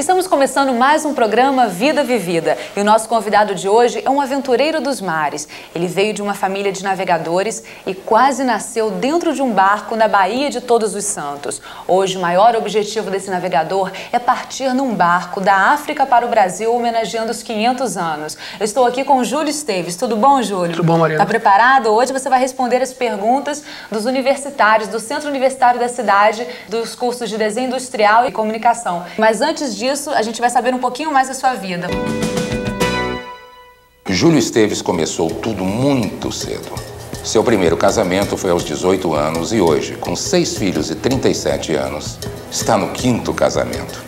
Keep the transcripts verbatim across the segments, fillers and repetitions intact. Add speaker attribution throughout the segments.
Speaker 1: Estamos começando mais um programa Vida Vivida e o nosso convidado de hoje é um aventureiro dos mares. Ele veio de uma família de navegadores e quase nasceu dentro de um barco na Baía de Todos os Santos. Hoje o maior objetivo desse navegador é partir num barco da África para o Brasil homenageando os quinhentos anos. Eu estou aqui com o Júlio Esteves. Tudo bom, Júlio?
Speaker 2: Tudo bom, Mariana.
Speaker 1: Está preparado? Hoje você vai responder as perguntas dos universitários, do Centro Universitário da cidade, dos cursos de Desenho Industrial e Comunicação. Mas antes disso, a gente vai saber um pouquinho mais da sua vida.
Speaker 3: Júlio Esteves começou tudo muito cedo. Seu primeiro casamento foi aos dezoito anos e hoje, com seis filhos e trinta e sete anos, está no quinto casamento.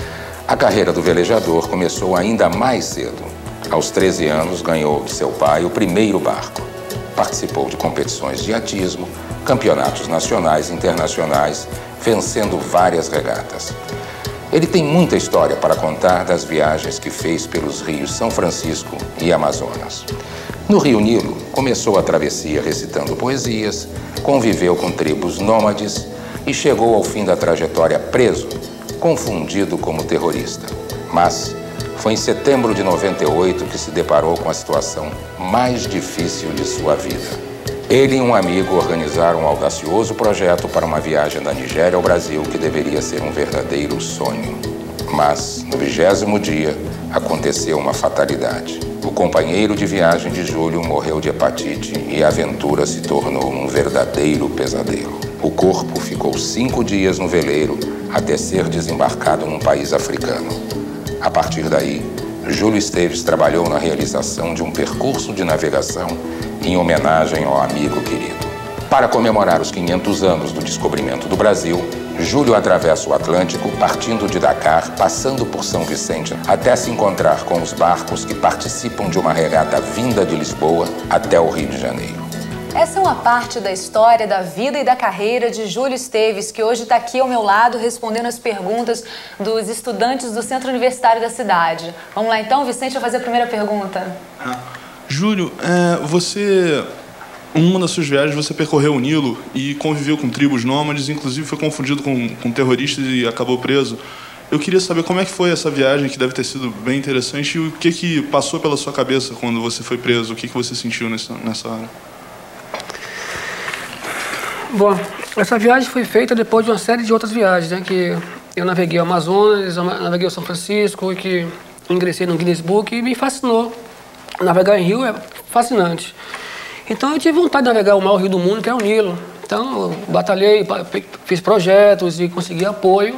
Speaker 3: A carreira do velejador começou ainda mais cedo. Aos treze anos, ganhou de seu pai o primeiro barco. Participou de competições de iatismo, campeonatos nacionais e internacionais, vencendo várias regatas. Ele tem muita história para contar das viagens que fez pelos rios São Francisco e Amazonas. No Rio Nilo, começou a travessia recitando poesias, conviveu com tribos nômades e chegou ao fim da trajetória preso, confundido como terrorista. Mas foi em setembro de noventa e oito que se deparou com a situação mais difícil de sua vida. Ele e um amigo organizaram um audacioso projeto para uma viagem da Nigéria ao Brasil que deveria ser um verdadeiro sonho. Mas, no vigésimo dia, aconteceu uma fatalidade. O companheiro de viagem de Júlio morreu de hepatite e a aventura se tornou um verdadeiro pesadelo. O corpo ficou cinco dias no veleiro até ser desembarcado num país africano. A partir daí, Júlio Esteves trabalhou na realização de um percurso de navegação em homenagem ao amigo querido. Para comemorar os quinhentos anos do descobrimento do Brasil, Júlio atravessa o Atlântico, partindo de Dakar, passando por São Vicente, até se encontrar com os barcos que participam de uma regata vinda de Lisboa até o Rio de Janeiro.
Speaker 1: Essa é uma parte da história, da vida e da carreira de Júlio Esteves, que hoje está aqui ao meu lado respondendo as perguntas dos estudantes do Centro Universitário da cidade. Vamos lá então, Vicente, vai fazer a primeira pergunta.
Speaker 2: Ah. Júlio, é, você, em uma das suas viagens, você percorreu o Nilo e conviveu com tribos nômades, inclusive foi confundido com, com terroristas e acabou preso. Eu queria saber como é que foi essa viagem, que deve ter sido bem interessante, e o que, que passou pela sua cabeça quando você foi preso, o que, que você sentiu nessa, nessa hora?
Speaker 4: Bom, essa viagem foi feita depois de uma série de outras viagens, né, que eu naveguei o Amazonas, eu naveguei o São Francisco, e que ingressei no Guinness Book e me fascinou. Navegar em rio é fascinante. Então eu tive vontade de navegar o maior rio do mundo, que é o Nilo. Então eu batalhei, fiz projetos e consegui apoio.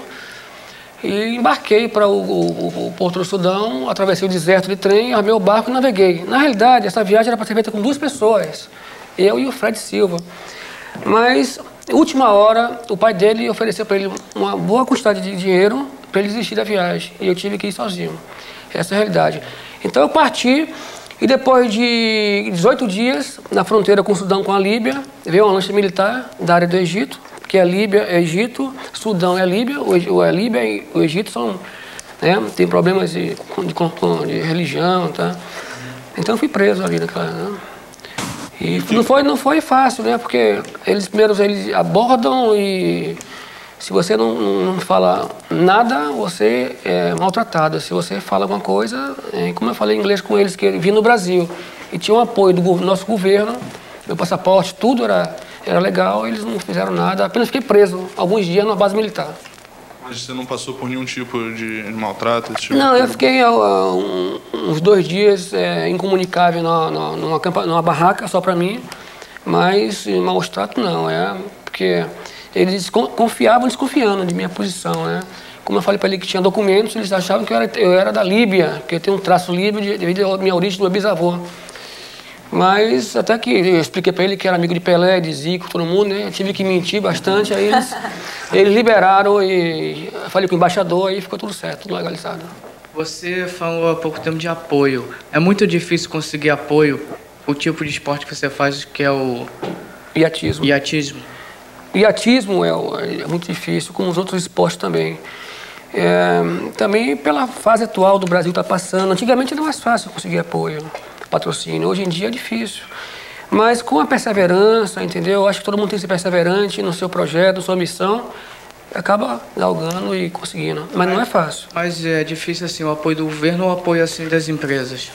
Speaker 4: E embarquei para o, o, o Porto do Sudão, atravessei o deserto de trem, armei o barco e naveguei. Na realidade, essa viagem era para ser feita com duas pessoas, eu e o Fred Silva. Mas, última hora, o pai dele ofereceu para ele uma boa quantidade de dinheiro para ele desistir da viagem. E eu tive que ir sozinho. Essa é a realidade. Então eu parti. E depois de dezoito dias, na fronteira com o Sudão, com a Líbia, veio uma lancha militar da área do Egito, que a Líbia é Egito, Sudão é a Líbia, o, a Líbia e o Egito são, né, tem problemas de, de, de religião, tá? Então eu fui preso ali naquela, né? E não foi, não foi fácil, né, porque eles primeiro eles abordam e se você não, não fala nada, você é maltratado. Se você fala alguma coisa, é, como eu falei em inglês com eles, que eu vim no Brasil e tinha o apoio do nosso governo, meu passaporte, tudo era, era legal, eles não fizeram nada, apenas fiquei preso alguns dias na base militar.
Speaker 2: Mas você não passou por nenhum tipo de maltrato? Esse tipo
Speaker 4: não,
Speaker 2: de...
Speaker 4: eu fiquei uh, um, uns dois dias é, incomunicável numa, numa, numa, numa barraca só para mim, mas maus trato não, é porque... Eles confiavam desconfiando de minha posição, né? Como eu falei para ele que tinha documentos, eles achavam que eu era, eu era da Líbia, que eu tenho um traço líbio devido à minha origem do meu bisavô. Mas até que eu expliquei para ele que era amigo de Pelé, de Zico, todo mundo, né? Eu tive que mentir bastante, aí eles, eles liberaram e falei com o embaixador, aí ficou tudo certo, tudo legalizado.
Speaker 5: Você falou há pouco tempo de apoio. É muito difícil conseguir apoio, o tipo de esporte que você faz, que é o...
Speaker 4: Iatismo.
Speaker 5: Iatismo.
Speaker 4: Iatismo é, é muito difícil, como os outros esportes também. É, também pela fase atual do Brasil está passando. Antigamente era mais fácil conseguir apoio, patrocínio. Hoje em dia é difícil. Mas com a perseverança, entendeu? Eu acho que todo mundo tem que ser perseverante no seu projeto, na sua missão. acaba galgando e conseguindo. Mas não é fácil.
Speaker 5: Mas é difícil assim o apoio do governo ou o apoio assim das empresas?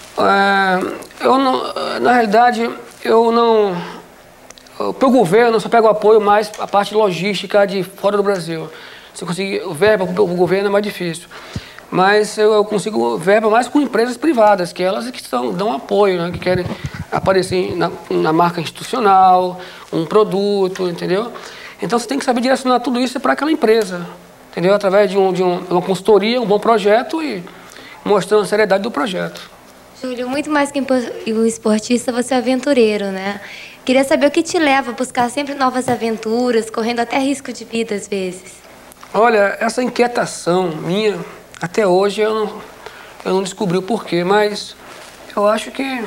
Speaker 4: É, eu não, na realidade, eu não... Para o governo, eu só pego apoio mais a parte logística de fora do Brasil. Se eu conseguir verba para o governo é mais difícil. Mas eu consigo verba mais com empresas privadas, que elas que são, dão apoio, né? Que querem aparecer na, na marca institucional, um produto, entendeu? Então você tem que saber direcionar tudo isso para aquela empresa, entendeu? Através de, um, de um, uma consultoria, um bom projeto e mostrando a seriedade do projeto.
Speaker 6: Júlio, muito mais que um esportista, você é aventureiro, né? Queria saber o que te leva a buscar sempre novas aventuras, correndo até risco de vida às vezes.
Speaker 4: Olha, essa inquietação minha, até hoje eu não, eu não descobri o porquê, mas eu acho que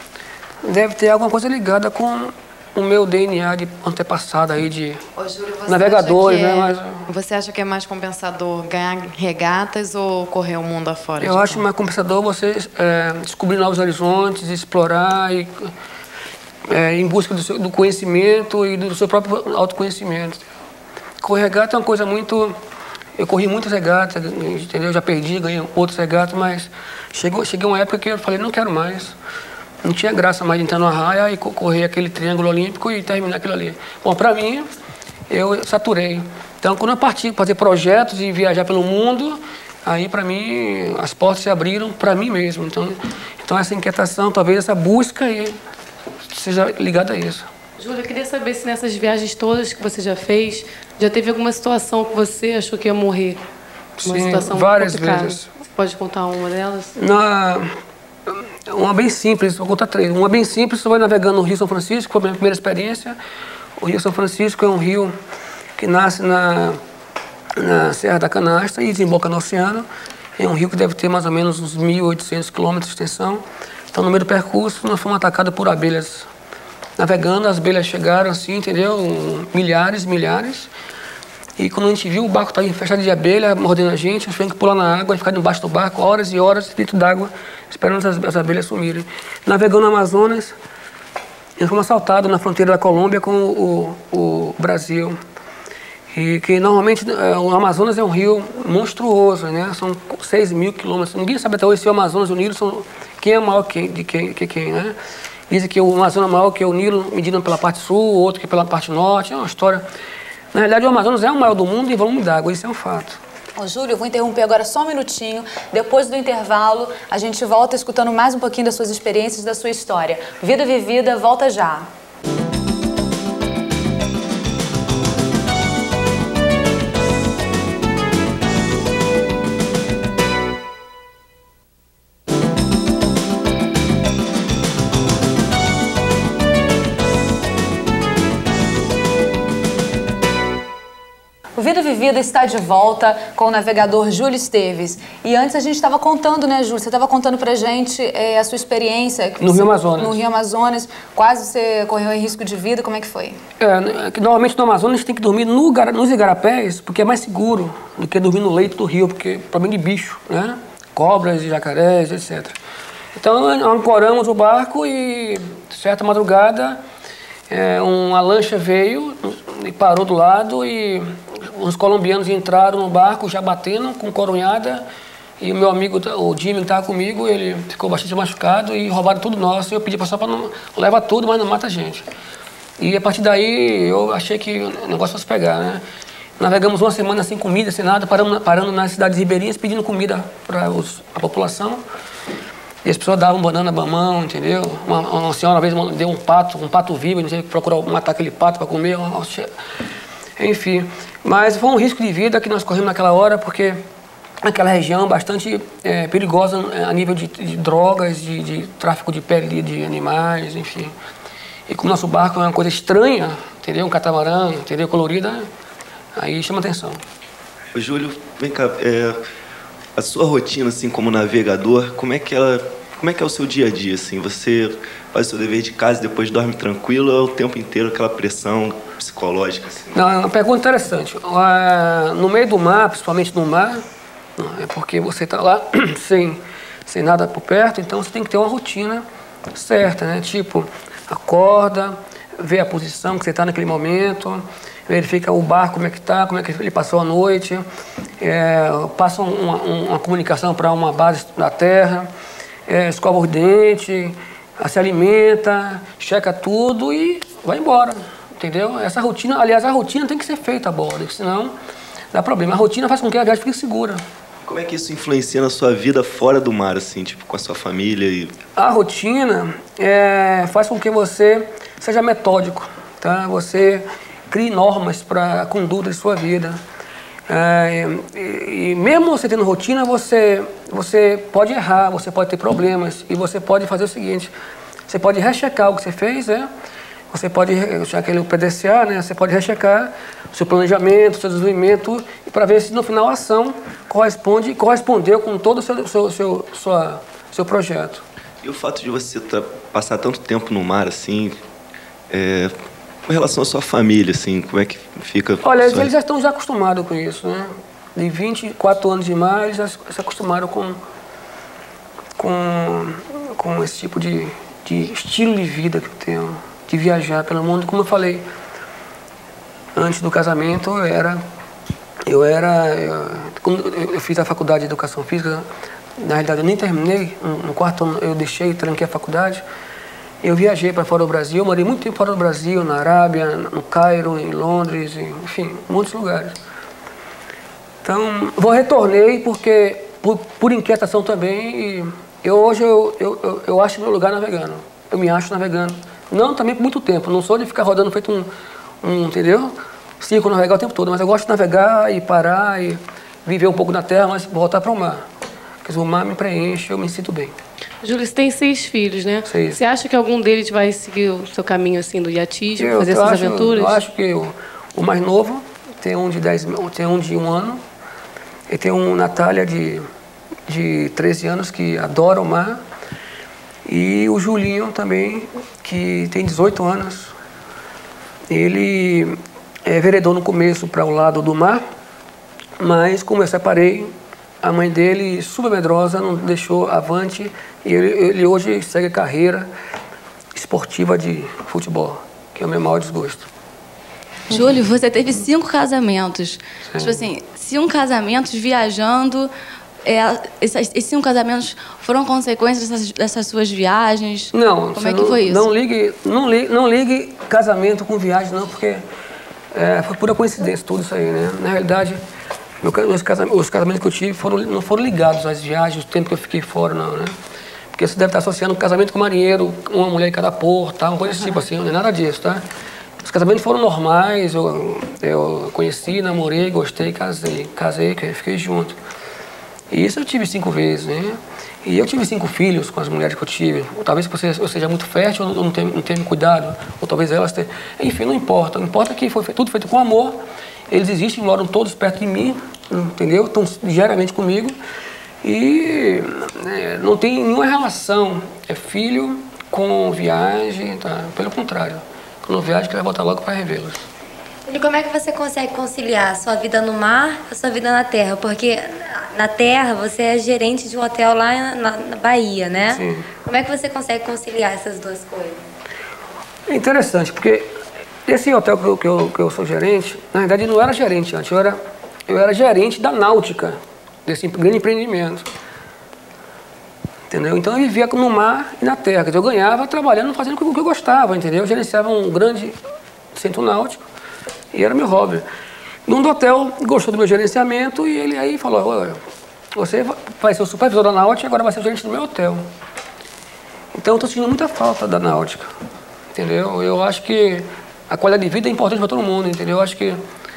Speaker 4: deve ter alguma coisa ligada com o meu D N A de antepassado aí, de
Speaker 7: Ô, Júlio, você
Speaker 4: navegadores,
Speaker 7: acha que
Speaker 4: né?
Speaker 7: é,
Speaker 4: Mas,
Speaker 7: você acha que é mais compensador ganhar regatas ou correr o mundo afora?
Speaker 4: eu acho mais compensador você é, descobrir novos horizontes, explorar e é, em busca do, seu, do conhecimento e do seu próprio autoconhecimento. Correr regata é uma coisa muito... Eu corri muitas regatas, entendeu? Já perdi, ganhei outras regatas, mas chegou, cheguei uma época que eu falei, não quero mais. Não tinha graça mais de entrar numa raia e correr aquele triângulo olímpico e terminar aquilo ali. Bom, para mim, eu saturei. Então, quando eu parti para fazer projetos e viajar pelo mundo, aí, para mim, as portas se abriram para mim mesmo. Então, então, essa inquietação, talvez essa busca aí, seja ligada a isso.
Speaker 8: Júlio, eu queria saber se nessas viagens todas que você já fez, já teve alguma situação que você achou que ia morrer? Uma
Speaker 4: Sim,
Speaker 8: situação
Speaker 4: várias
Speaker 8: complicada.
Speaker 4: vezes.
Speaker 8: Você pode contar uma delas?
Speaker 4: Na... Uma bem simples, vou contar três. Uma bem simples, você vai navegando no Rio São Francisco, foi a minha primeira experiência. O Rio São Francisco é um rio que nasce na, na Serra da Canastra e desemboca no oceano. É um rio que deve ter mais ou menos uns mil e oitocentos quilômetros de extensão. Então, no meio do percurso, nós fomos atacados por abelhas. Navegando, as abelhas chegaram assim, entendeu? Milhares, milhares. E quando a gente viu, o barco estava fechado de abelha, mordendo a gente, nós tivemos que pular na água, ficar debaixo do barco, horas e horas, litro d'água, esperando as, as abelhas sumirem. Navegando no Amazonas, nós fomos assaltados na fronteira da Colômbia com o, o Brasil. E que normalmente o Amazonas é um rio monstruoso, né? São seis mil quilômetros. Ninguém sabe até hoje se o Amazonas e o Nilo são... Quem é maior que, de quem, que quem, né? Dizem que o Amazonas é maior que o Nilo, medindo pela parte sul, o outro que pela parte norte. É uma história... Na realidade, o Amazonas é o maior do mundo em volume d'água, isso é um fato.
Speaker 1: Ô, Júlio, eu vou interromper agora só um minutinho. Depois do intervalo, a gente volta escutando mais um pouquinho das suas experiências, da sua história. Vida Vivida, volta já. O Vida Vivida está de volta com o navegador Júlio Esteves. E antes a gente estava contando, né, Júlio? Você estava contando pra gente é, a sua experiência.
Speaker 4: No Rio Amazonas.
Speaker 1: No Rio Amazonas. Quase você correu em risco de vida. Como é que foi?
Speaker 4: É, normalmente no Amazonas a gente tem que dormir no, nos igarapés, porque é mais seguro do que dormir no leito do rio, porque problema de bicho, né? Cobras, jacarés, etcétera. Então ancoramos o barco e, certa madrugada, é, uma lancha veio e parou do lado e os colombianos entraram no barco já batendo com coronhada e o meu amigo, o Jimmy, que estava comigo, ele ficou bastante machucado e roubaram tudo nosso. E eu pedi para só para não leva tudo, mas não mata a gente. E a partir daí eu achei que o negócio fosse pegar, né? Navegamos uma semana sem comida, sem nada, parando, parando nas cidades ribeirinhas pedindo comida para a população. E as pessoas davam banana, mamão, entendeu? Uma, uma senhora uma vez deu um pato, um pato vivo, não sei, procurar matar aquele pato para comer. Enfim, mas foi um risco de vida que nós corremos naquela hora, porque naquela região bastante é, perigosa a nível de, de drogas, de, de tráfico de pele de animais, enfim. E como nosso barco é uma coisa estranha, entendeu? Um catamarã, entendeu? Colorida, aí chama atenção.
Speaker 9: Ô, Júlio, vem cá, é, a sua rotina, assim, como navegador, como é que ela, como é que é o seu dia a dia, assim? Você faz o seu dever de casa e depois dorme tranquilo ou é o tempo inteiro aquela pressão psicológica? Assim?
Speaker 4: Não, é uma pergunta interessante. Uh, no meio do mar, principalmente no mar, é porque você está lá sem, sem nada por perto, então você tem que ter uma rotina certa, né? Tipo, acorda, vê a posição que você está naquele momento, verifica o barco, como é que está, como é que ele passou a noite, é, passa uma, uma comunicação para uma base da terra, é, escova os dentes, se alimenta, checa tudo e vai embora, entendeu? Essa rotina, aliás, a rotina tem que ser feita a bordo, senão dá problema. A rotina faz com que a viagem fique segura.
Speaker 9: Como é que isso influencia na sua vida fora do mar, assim, tipo, com a sua família? E...
Speaker 4: A rotina é, faz com que você seja metódico, tá? Você crie normas para a conduta de sua vida. É, e, e mesmo você tendo rotina, você, você pode errar, você pode ter problemas e você pode fazer o seguinte, você pode rechecar o que você fez, né? Você pode, aquele P D C A, né? Você pode rechecar o seu planejamento, o seu desenvolvimento, para ver se no final a ação corresponde, correspondeu com todo o seu, seu, seu, sua, seu projeto.
Speaker 9: E o fato de você passar tanto tempo no mar, assim, é, com relação à sua família, assim, como é que fica?
Speaker 4: Olha,
Speaker 9: sua...
Speaker 4: eles já estão já acostumados com isso, né? De vinte e quatro anos de mar, eles já se acostumaram com, com, com esse tipo de, de estilo de vida que eu tenho, de viajar pelo mundo. Como eu falei, antes do casamento, eu era... Eu, era, eu, quando eu fiz a faculdade de Educação Física, na realidade eu nem terminei, no quarto ano eu deixei, tranquei a faculdade. Eu viajei para fora do Brasil, eu morei muito tempo fora do Brasil, na Arábia, no Cairo, em Londres, enfim, muitos lugares. Então, vou retornei porque, por, por inquietação também, e eu, hoje eu, eu, eu, eu acho meu lugar navegando, eu me acho navegando. Não também por muito tempo, não sou de ficar rodando feito um, um entendeu? Circo navegar o tempo todo, mas eu gosto de navegar e parar e viver um pouco na terra, mas voltar para o mar. Porque o mar me preenche, eu me sinto bem.
Speaker 8: Júlio, você tem seis filhos, né?
Speaker 4: Seis.
Speaker 8: Você acha que algum deles vai seguir o seu caminho assim do iatismo,
Speaker 4: eu,
Speaker 8: fazer
Speaker 4: eu
Speaker 8: essas
Speaker 4: acho,
Speaker 8: aventuras?
Speaker 4: Eu acho que o, o mais novo tem um de dez, tem um de um ano e tem um Natália de de treze anos que adora o mar e o Julinho também que tem dezoito anos. Ele é vereador no começo para o lado do mar, mas como eu separei, a mãe dele, super medrosa, não deixou avante e ele, ele hoje segue a carreira esportiva de futebol, que é o meu maior desgosto.
Speaker 10: Júlio, você teve cinco casamentos.
Speaker 4: Sim.
Speaker 10: Tipo assim, cinco casamentos viajando. É, esses, esses cinco casamentos foram consequências dessas, dessas suas viagens?
Speaker 4: Não.
Speaker 10: Como é que
Speaker 4: não,
Speaker 10: foi isso?
Speaker 4: Não ligue, não, ligue, não ligue casamento com viagem, não, porque é, foi pura coincidência tudo isso aí, né? Na realidade, meu, os, casamentos, os casamentos que eu tive foram, não foram ligados às viagens, o tempo que eu fiquei fora, não, né? Porque você deve estar associando um casamento com um marinheiro, uma mulher em cada porto, tá? Uma coisa desse tipo assim, não é nada disso, tá? Os casamentos foram normais, eu, eu conheci, namorei, gostei, casei, casei, fiquei junto. E isso eu tive cinco vezes, né? E eu tive cinco filhos com as mulheres que eu tive. Talvez você, eu seja muito fértil, ou não tenha, não tenha me cuidado, ou talvez elas tenham... Enfim, não importa. O importa é que foi tudo feito com amor. Eles existem, moram todos perto de mim, entendeu? Estão diariamente comigo. E né, não tem nenhuma relação. É filho com viagem, tá? Pelo contrário. Quando viaja, que vai voltar logo para revê-los.
Speaker 6: E como é que você consegue conciliar a sua vida no mar com a sua vida na terra? Porque na terra você é gerente de um hotel lá na, na Bahia, né?
Speaker 4: Sim.
Speaker 6: Como é que você consegue conciliar essas duas coisas?
Speaker 4: É interessante, porque esse hotel que eu, que eu, que eu sou gerente, na verdade não era gerente antes, eu era, eu era gerente da náutica, desse grande empreendimento. Entendeu? Então eu vivia no mar e na terra, quer dizer, eu ganhava trabalhando, fazendo o que eu gostava, entendeu? Eu gerenciava um grande centro náutico e era meu hobby. Num do hotel, gostou do meu gerenciamento e ele aí falou, olha, você vai ser o supervisor da náutica e agora vai ser o gerente do meu hotel. Então eu estou sentindo muita falta da náutica, entendeu? Eu acho que a qualidade de vida é importante para todo mundo, entendeu? Eu acho que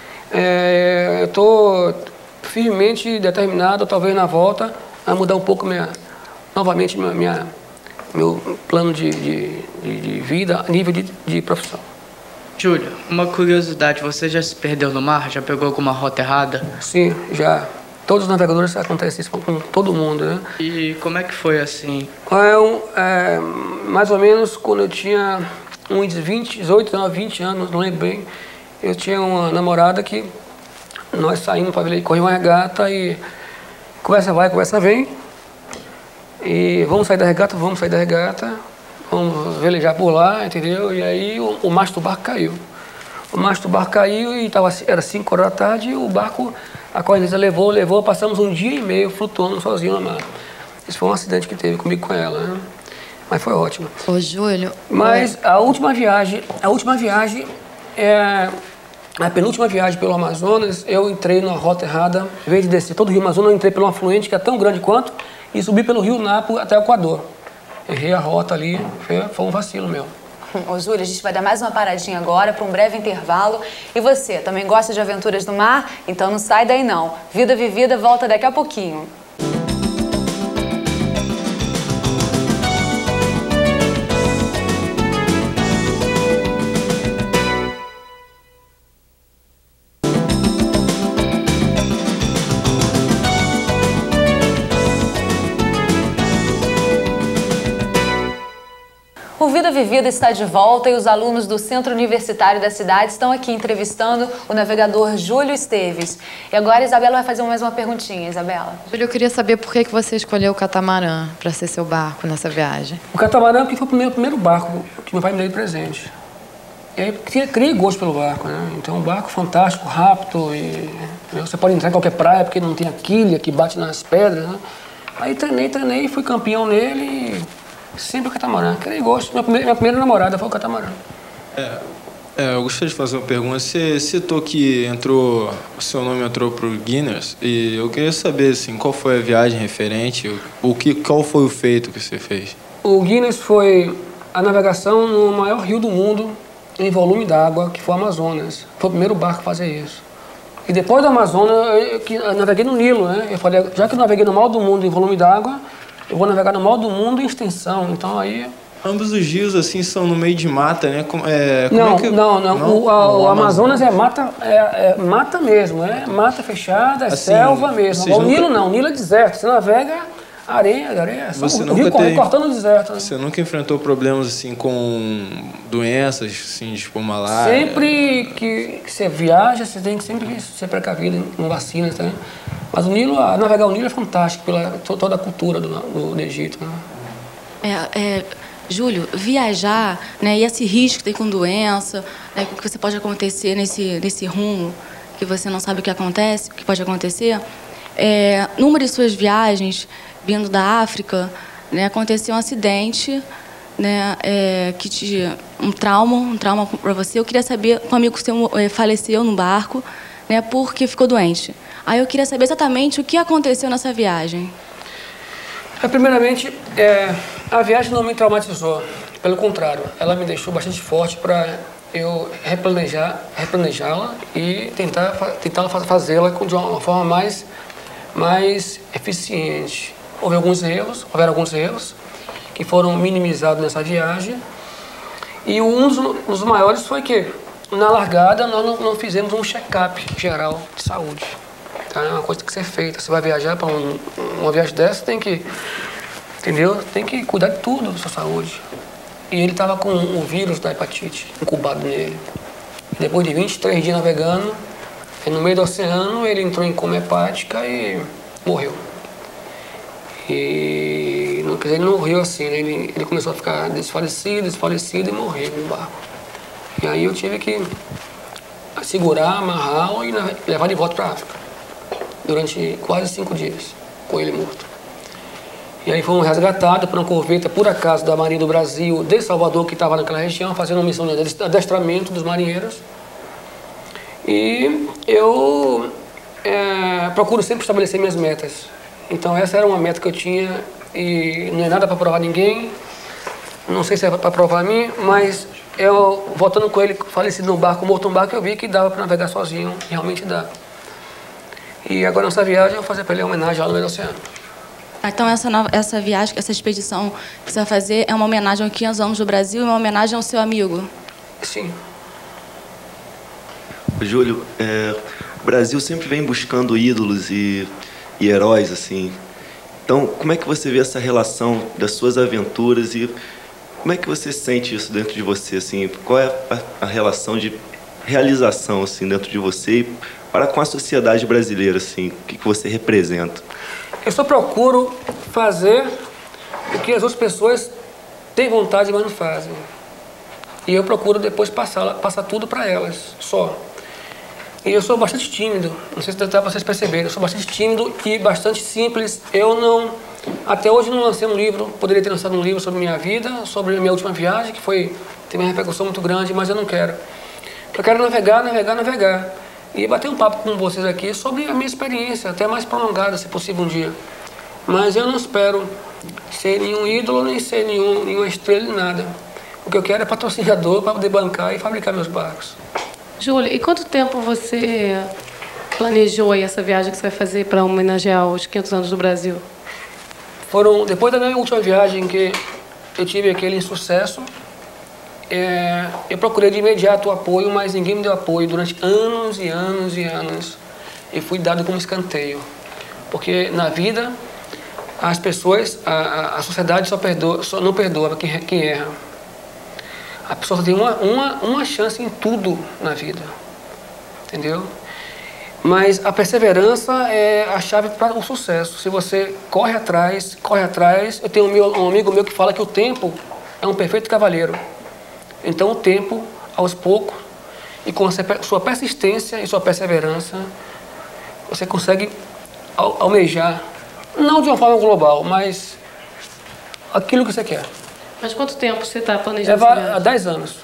Speaker 4: é, eu estou firmemente determinado, talvez na volta, a mudar um pouco minha, novamente minha, minha, meu plano de, de, de, de vida a nível de, de profissão.
Speaker 5: Júlio, uma curiosidade, você já se perdeu no mar? Já pegou alguma rota errada?
Speaker 4: Sim, já. Todos os navegadores acontece isso com todo mundo, né?
Speaker 5: E como é que foi assim?
Speaker 4: É, um, é, mais ou menos quando eu tinha uns vinte, dezoito, vinte anos, não lembro bem, eu tinha uma namorada que nós saímos para correr uma regata e conversa vai, conversa vem. E vamos sair da regata, vamos sair da regata, vamos velejar por lá, entendeu? E aí o, o mastro do barco caiu. o mastro do barco caiu e tava, era cinco horas da tarde e o barco, a correnteza levou, levou, passamos um dia e meio flutuando sozinho na mar. Esse foi um acidente que teve comigo com ela, né? Mas foi ótimo.
Speaker 7: Ô, Júlio...
Speaker 4: Mas a última viagem, a última viagem, é, a penúltima viagem pelo Amazonas, eu entrei numa rota errada. Em vez de descer todo o Rio Amazonas, eu entrei pelo afluente que é tão grande quanto e subi pelo Rio Napo até o Equador. Errei a rota ali, foi, foi um vacilo meu.
Speaker 1: Ô, Júlio, a gente vai dar mais uma paradinha agora para um breve intervalo. E você, também gosta de aventuras no mar? Então não sai daí não. Vida Vivida volta daqui a pouquinho. O Vida Vivida está de volta e os alunos do Centro Universitário da cidade estão aqui entrevistando o navegador Júlio Esteves. E agora a Isabela vai fazer mais uma perguntinha, Isabela.
Speaker 7: Júlio, eu queria saber por que que você escolheu o catamarã para ser seu barco nessa viagem.
Speaker 4: O catamarã que foi o primeiro, primeiro barco que meu pai me deu de presente. E aí criei, criei gosto pelo barco, né? Então um barco fantástico, rápido e você pode entrar em qualquer praia porque não tem a quilha que bate nas pedras, né? Aí treinei, treinei, fui campeão nele e sempre o catamarã. Criei gosto. Minha primeira, minha primeira namorada foi o catamarã.
Speaker 11: É, é, eu gostaria de fazer uma pergunta. Você citou que entrou, o seu nome entrou para o Guinness e eu queria saber assim, qual foi a viagem referente, o que, qual foi o feito que você fez?
Speaker 4: O Guinness foi a navegação no maior rio do mundo em volume d'água, que foi o Amazonas. Foi o primeiro barco a fazer isso. E depois do Amazonas, eu, eu, eu naveguei no Nilo, né? Eu falei, já que eu naveguei no maior do mundo em volume d'água, eu vou navegar no maior do mundo em extensão. Então aí...
Speaker 11: Ambos os rios, assim, são no meio de mata, né? Como, é, como
Speaker 4: não,
Speaker 11: é que...
Speaker 4: não, não, não. O, a, o Amazonas é mata, é, é mata mesmo, é mata fechada, é assim, selva mesmo. O Nilo nunca... não, o Nilo é deserto. Você navega areia, areia.
Speaker 11: Você
Speaker 4: o
Speaker 11: nunca
Speaker 4: rio
Speaker 11: tem...
Speaker 4: cortando o deserto. Né?
Speaker 11: Você nunca enfrentou problemas assim com doenças, assim, tipo malária?
Speaker 4: Sempre que você viaja, você tem que sempre ser precavido com vacinas, tá? Mas o Nilo, a navegar o Nilo é fantástico pela toda a cultura do, do, do Egito. Né?
Speaker 10: É, é, Júlio, viajar, né, e esse risco que tem com doença, né, o que você pode acontecer nesse, nesse rumo, que você não sabe o que acontece, o que pode acontecer, é, numa de suas viagens, vindo da África, né, aconteceu um acidente, né, é, que te, um trauma, um trauma para você. Eu queria saber, um amigo seu é, faleceu no barco, né, porque ficou doente. Aí eu queria saber exatamente o que aconteceu nessa viagem.
Speaker 4: É, primeiramente, é, a viagem não me traumatizou. Pelo contrário, ela me deixou bastante forte para eu replanejar, replanejá-la e tentar, tentar fazê-la de uma forma mais, mais eficiente. Houve alguns erros, houveram alguns erros que foram minimizados nessa viagem. E um dos, dos maiores foi que, na largada, nós não, não fizemos um check-up geral de saúde. Tá? É uma coisa que tem que ser feita. Você vai viajar para um, uma viagem dessa, tem que, entendeu? Tem que cuidar de tudo da sua saúde. E ele estava com o vírus da hepatite incubado nele. Depois de vinte e três dias navegando, no meio do oceano, ele entrou em coma hepática e morreu. E não, quer dizer, ele não morreu assim, né? ele, ele começou a ficar desfalecido, desfalecido e morreu no barco. E aí eu tive que segurar, amarrá-lo e levar de volta para a África. Durante quase cinco dias, com ele morto. E aí fomos resgatados por uma corveta, por acaso, da Marinha do Brasil, de Salvador, que estava naquela região, fazendo uma missão de adestramento dos marinheiros. E eu é, procuro sempre estabelecer minhas metas. Então essa era uma meta que eu tinha e não é nada para provar ninguém, não sei se é para provar a mim, mas eu, voltando com ele falecido no barco, morto no barco, eu vi que dava para navegar sozinho, realmente dá. E agora nessa viagem eu vou fazer para ele uma homenagem lá no meio do oceano.
Speaker 10: Então essa, essa viagem, essa expedição que você vai fazer é uma homenagem aos quinhentos anos do Brasil e uma homenagem ao seu amigo?
Speaker 4: Sim.
Speaker 9: Júlio, é, o Brasil sempre vem buscando ídolos e, e heróis, assim. Então, como é que você vê essa relação das suas aventuras e como é que você sente isso dentro de você, assim? Qual é a, a relação de realização, assim, dentro de você e para com a sociedade brasileira, assim? O que, que você representa?
Speaker 4: Eu só procuro fazer o que as outras pessoas têm vontade, mas não fazem. E eu procuro depois passar, passar tudo para elas, só. E eu sou bastante tímido, não sei se dá para vocês perceberem, eu sou bastante tímido e bastante simples. Eu não, até hoje não lancei um livro, poderia ter lançado um livro sobre minha vida, sobre a minha última viagem, que foi, teve uma repercussão muito grande, mas eu não quero. Eu quero navegar, navegar, navegar. E bater um papo com vocês aqui sobre a minha experiência, até mais prolongada, se possível, um dia. Mas eu não espero ser nenhum ídolo, nem ser nenhum, nenhuma estrela, nem nada. O que eu quero é patrocinador para poder bancar e fabricar meus barcos.
Speaker 8: Júlio, e quanto tempo você planejou aí essa viagem que você vai fazer para homenagear os quinhentos anos do Brasil?
Speaker 4: Foram, depois da minha última viagem, que eu tive aquele insucesso, É, eu procurei de imediato o apoio, mas ninguém me deu apoio durante anos e anos e anos. E fui dado como escanteio. Porque na vida, as pessoas, a, a sociedade só, perdoa, só não perdoa quem, quem erra. A pessoa tem uma, uma, uma chance em tudo na vida. Entendeu? Mas a perseverança é a chave para o sucesso. Se você corre atrás, corre atrás. Eu tenho um, meu, um amigo meu que fala que o tempo é um perfeito cavaleiro. Então, o tempo, aos poucos, e com a sua persistência e sua perseverança, você consegue almejar, não de uma forma global, mas aquilo que você quer.
Speaker 8: Mas quanto tempo você está planejando?
Speaker 4: Leva há dez anos.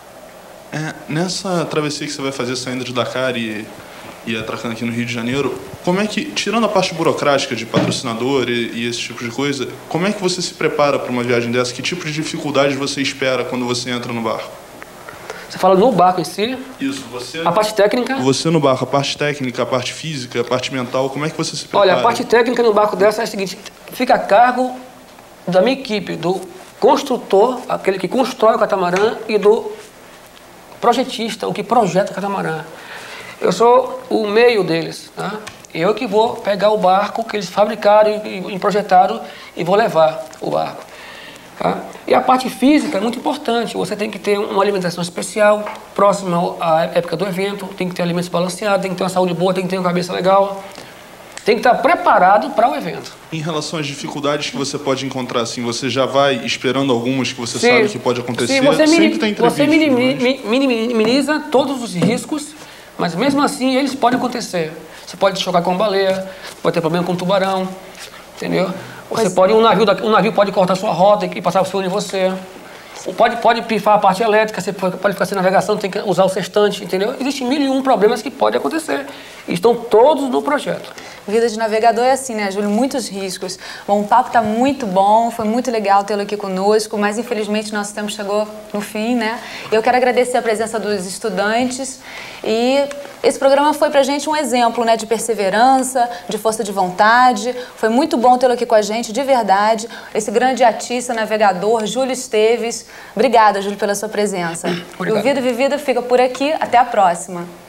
Speaker 2: É, nessa travessia que você vai fazer saindo de Dakar e, e atracando aqui no Rio de Janeiro, como é que, tirando a parte burocrática de patrocinador e, e esse tipo de coisa, como é que você se prepara para uma viagem dessa? Que tipo de dificuldades você espera quando você entra no barco?
Speaker 4: Você fala no barco em si?
Speaker 2: Isso, você...
Speaker 4: A parte técnica?
Speaker 2: Você no barco, a parte técnica, a parte física, a parte mental, como é que você se prepara?
Speaker 4: Olha, a parte técnica no barco dessa é a seguinte, fica a cargo da minha equipe, do construtor, aquele que constrói o catamarã, e do projetista, o que projeta o catamarã. Eu sou o meio deles, tá? Eu que vou pegar o barco que eles fabricaram e, e projetaram e vou levar o barco. Tá? E a parte física é muito importante. Você tem que ter uma alimentação especial, próxima à época do evento, tem que ter alimentos balanceados, tem que ter uma saúde boa, tem que ter uma cabeça legal. Tem que estar preparado para o evento.
Speaker 2: Em relação às dificuldades que você pode encontrar, assim, você já vai esperando algumas que você
Speaker 4: sim,
Speaker 2: sabe que pode acontecer?
Speaker 4: Sim, você, minim,
Speaker 2: tem
Speaker 4: você minimiza, minimiza todos os riscos, mas mesmo assim eles podem acontecer. Você pode chocar com uma baleia, pode ter problema com um tubarão, entendeu? Você pois pode, um navio, um navio pode cortar sua rota e passar por cima de você. Pode, pode pifar a parte elétrica, você pode ficar sem navegação, tem que usar o sextante, entendeu? Existem mil e um problemas que podem acontecer. E estão todos no projeto.
Speaker 1: Vida de navegador é assim, né, Júlio? Muitos riscos. Bom, o papo está muito bom, foi muito legal tê-lo aqui conosco, mas infelizmente nosso tempo chegou no fim, né? Eu quero agradecer a presença dos estudantes e esse programa foi pra gente um exemplo, né, de perseverança, de força de vontade. Foi muito bom tê-lo aqui com a gente, de verdade. Esse grande artista, navegador, Júlio Esteves. Obrigada, Júlio, pela sua presença. Obrigado. E o Vida Vivida fica por aqui. Até a próxima.